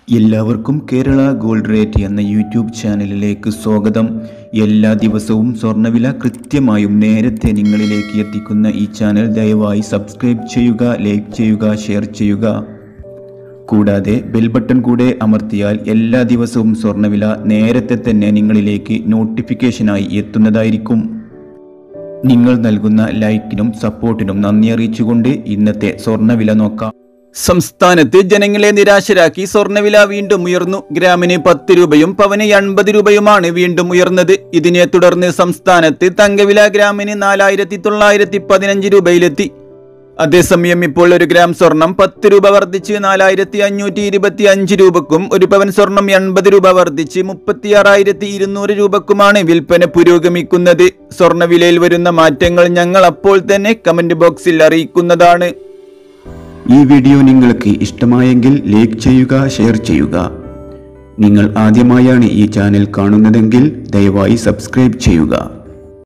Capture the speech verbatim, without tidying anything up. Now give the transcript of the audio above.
എല്ലാവർക്കും Kerala gold rate എന്ന YouTube ചാനലിലേക്ക് സ്വാഗതം. എല്ലാ ദിവസവും സ്വർണ്ണവില കൃത്യമായും നേരത്തെ നിങ്ങളിലേക്ക് എത്തിക്കുന്ന ഈ ചാനൽ ദയവായി സബ്സ്ക്രൈബ് ചെയ്യുക, ലൈക്ക് ചെയ്യുക, ഷെയർ ചെയ്യുക. കൂടാതെ ബെൽ ബട്ടൺ കൂടെ അമർത്തിയാൽ എല്ലാ ദിവസവും സ്വർണ്ണവില നേരത്തെ തന്നെ നിങ്ങളിലേക്ക് നോട്ടിഫിക്കേഷനായി എത്തുന്നതായിരിക്കും. നിങ്ങൾ നൽകുന്ന ലൈക്കിനും സപ്പോർട്ടിനും നന്ദി അറിയിച്ചുകൊണ്ട് ഇന്നത്തെ സ്വർണ്ണവില നോക്കാം. സംസ്ഥാനത്ത് ജനങ്ങളെ നിരാശരാക്കി സ്വർണ്ണവില വീണ്ടും ഉയർന്നു. ഗ്രാമിന് പത്ത് രൂപയും പവന് എൺപത് രൂപയുമാണ് വീണ്ടും ഉയർന്നത്. ഇതിനെ തുടർന്ന് സംസ്ഥാനത്ത് തങ്കവില ഗ്രാമിന് നാലായിരത്തി തൊള്ളായിരത്തി പതിനഞ്ച് രൂപയിലെത്തി. അതേസമയം ഇപ്പോൾ ഒരു ഗ്രാം സ്വർണം പത്ത് രൂപ വർദ്ധിച്ച് നാലായിരത്തി അഞ്ഞൂറ്റി ഇരുപത്തി അഞ്ച് രൂപക്കും ഒരു പവൻ സ്വർണം എൺപത് രൂപ വർദ്ധിച്ച് മുപ്പത്തി ആറായിരത്തി ഇരുന്നൂറ് രൂപക്കുമാണ് വിൽപ്പന പുരോഗമിക്കുന്നത്. സ്വർണ്ണവിലയിൽ വരുന്ന മാറ്റങ്ങൾ ഞങ്ങൾ അപ്പോൾ തന്നെ കമന്റ് ബോക്സിൽ അറിയിക്കുന്നതാണ്. ഈ വീഡിയോ നിങ്ങൾക്ക് ഇഷ്ടമായെങ്കിൽ ലൈക്ക് ചെയ്യുക, ഷെയർ ചെയ്യുക. നിങ്ങൾ ആദ്യമായാണ് ഈ ചാനൽ കാണുന്നതെങ്കിൽ ദയവായി സബ്സ്ക്രൈബ് ചെയ്യുക.